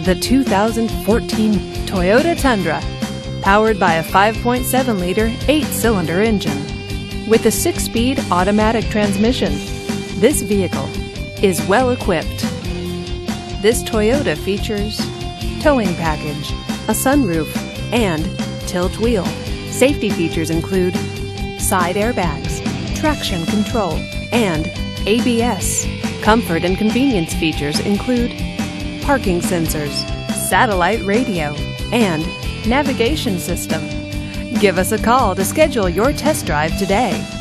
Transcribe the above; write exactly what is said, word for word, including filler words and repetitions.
the two thousand fourteen Toyota Tundra, powered by a five point seven liter eight-cylinder engine. With a six-speed automatic transmission, this vehicle is well equipped. This Toyota features towing package, a sunroof, and tilt wheel. Safety features include side airbags, traction control, and A B S. Comfort and convenience features include parking sensors, satellite radio, and navigation system. Give us a call to schedule your test drive today.